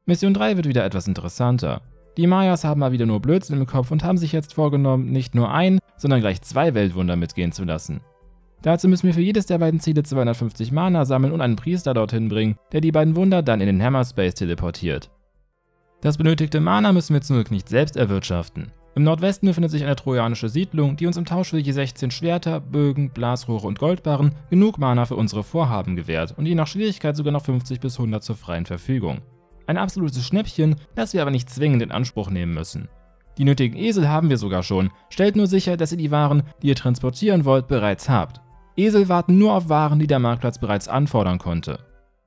Mission 3 wird wieder etwas interessanter. Die Mayas haben mal wieder nur Blödsinn im Kopf und haben sich jetzt vorgenommen, nicht nur ein, sondern gleich 2 Weltwunder mitgehen zu lassen. Dazu müssen wir für jedes der beiden Ziele 250 Mana sammeln und einen Priester dorthin bringen, der die beiden Wunder dann in den Hammerspace teleportiert. Das benötigte Mana müssen wir zum Glück nicht selbst erwirtschaften. Im Nordwesten befindet sich eine trojanische Siedlung, die uns im Tausch für je 16 Schwerter, Bögen, Blasrohre und Goldbarren genug Mana für unsere Vorhaben gewährt und je nach Schwierigkeit sogar noch 50 bis 100 zur freien Verfügung. Ein absolutes Schnäppchen, das wir aber nicht zwingend in Anspruch nehmen müssen. Die nötigen Esel haben wir sogar schon, stellt nur sicher, dass ihr die Waren, die ihr transportieren wollt, bereits habt. Esel warten nur auf Waren, die der Marktplatz bereits anfordern konnte.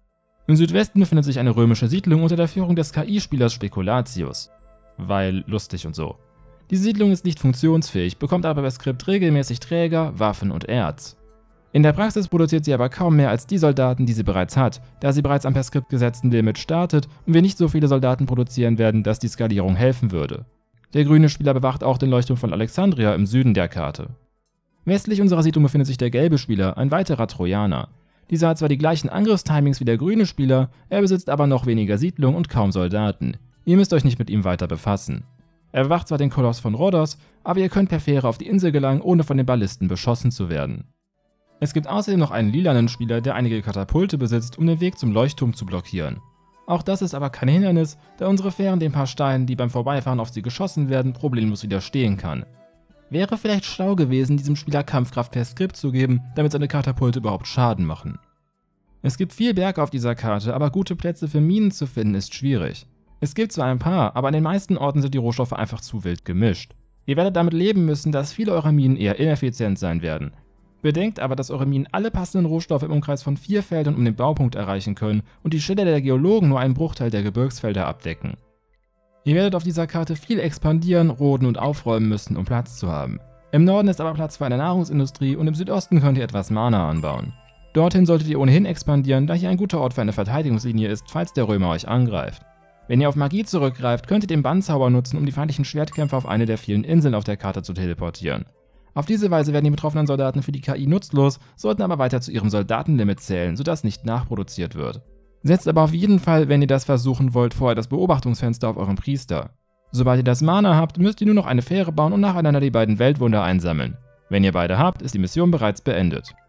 Im Südwesten befindet sich eine römische Siedlung unter der Führung des KI-Spielers Spekulatius. Weil lustig und so. Diese Siedlung ist nicht funktionsfähig, bekommt aber per Skript regelmäßig Träger, Waffen und Erz. In der Praxis produziert sie aber kaum mehr als die Soldaten, die sie bereits hat, da sie bereits am per Skript gesetzten Limit startet und wir nicht so viele Soldaten produzieren werden, dass die Skalierung helfen würde. Der grüne Spieler bewacht auch den Leuchtturm von Alexandria im Süden der Karte. Westlich unserer Siedlung befindet sich der gelbe Spieler, ein weiterer Trojaner. Dieser hat zwar die gleichen Angriffstimings wie der grüne Spieler, er besitzt aber noch weniger Siedlung und kaum Soldaten. Ihr müsst euch nicht mit ihm weiter befassen. Er bewacht zwar den Koloss von Rhodos, aber ihr könnt per Fähre auf die Insel gelangen, ohne von den Ballisten beschossen zu werden. Es gibt außerdem noch einen lilanen Spieler, der einige Katapulte besitzt, um den Weg zum Leuchtturm zu blockieren. Auch das ist aber kein Hindernis, da unsere Fähren den paar Steinen, die beim Vorbeifahren auf sie geschossen werden, problemlos widerstehen kann. Wäre vielleicht schlau gewesen, diesem Spieler Kampfkraft per Skript zu geben, damit seine Katapulte überhaupt Schaden machen. Es gibt viel Berg auf dieser Karte, aber gute Plätze für Minen zu finden ist schwierig. Es gibt zwar ein paar, aber an den meisten Orten sind die Rohstoffe einfach zu wild gemischt. Ihr werdet damit leben müssen, dass viele eurer Minen eher ineffizient sein werden. Bedenkt aber, dass eure Minen alle passenden Rohstoffe im Umkreis von 4 Feldern um den Baupunkt erreichen können und die Schilder der Geologen nur einen Bruchteil der Gebirgsfelder abdecken. Ihr werdet auf dieser Karte viel expandieren, roden und aufräumen müssen, um Platz zu haben. Im Norden ist aber Platz für eine Nahrungsindustrie und im Südosten könnt ihr etwas Mana anbauen. Dorthin solltet ihr ohnehin expandieren, da hier ein guter Ort für eine Verteidigungslinie ist, falls der Römer euch angreift. Wenn ihr auf Magie zurückgreift, könnt ihr den Bandzauber nutzen, um die feindlichen Schwertkämpfer auf eine der vielen Inseln auf der Karte zu teleportieren. Auf diese Weise werden die betroffenen Soldaten für die KI nutzlos, sollten aber weiter zu ihrem Soldatenlimit zählen, sodass nicht nachproduziert wird. Setzt aber auf jeden Fall, wenn ihr das versuchen wollt, vorher das Beobachtungsfenster auf euren Priester. Sobald ihr das Mana habt, müsst ihr nur noch eine Fähre bauen und nacheinander die beiden Weltwunder einsammeln. Wenn ihr beide habt, ist die Mission bereits beendet.